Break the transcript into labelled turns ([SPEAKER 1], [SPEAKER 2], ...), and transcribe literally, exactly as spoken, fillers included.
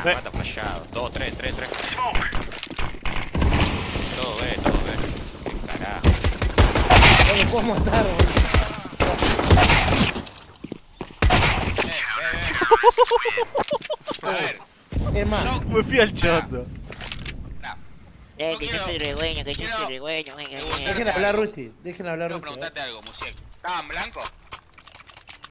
[SPEAKER 1] me mata fallado. Dos, tres, tres, tres. Todo B, todo B. Qué carajo.
[SPEAKER 2] No me puedo matar, boludo.
[SPEAKER 1] Eh, eh, eh. A ver.
[SPEAKER 2] Es más,
[SPEAKER 1] Yo-
[SPEAKER 3] Me fui al choto.
[SPEAKER 1] Nah,
[SPEAKER 4] Eh,
[SPEAKER 1] No
[SPEAKER 4] que yo
[SPEAKER 1] quiero-
[SPEAKER 4] soy regüeño, que yo
[SPEAKER 1] quiero-
[SPEAKER 4] soy regüeño, venga,
[SPEAKER 1] quiero
[SPEAKER 4] venga.
[SPEAKER 2] dejen hablar Rusti, dejen hablar
[SPEAKER 1] Quiero
[SPEAKER 2] Rusti.
[SPEAKER 1] preguntarte algo, Musiel. ¿Estaban blancos?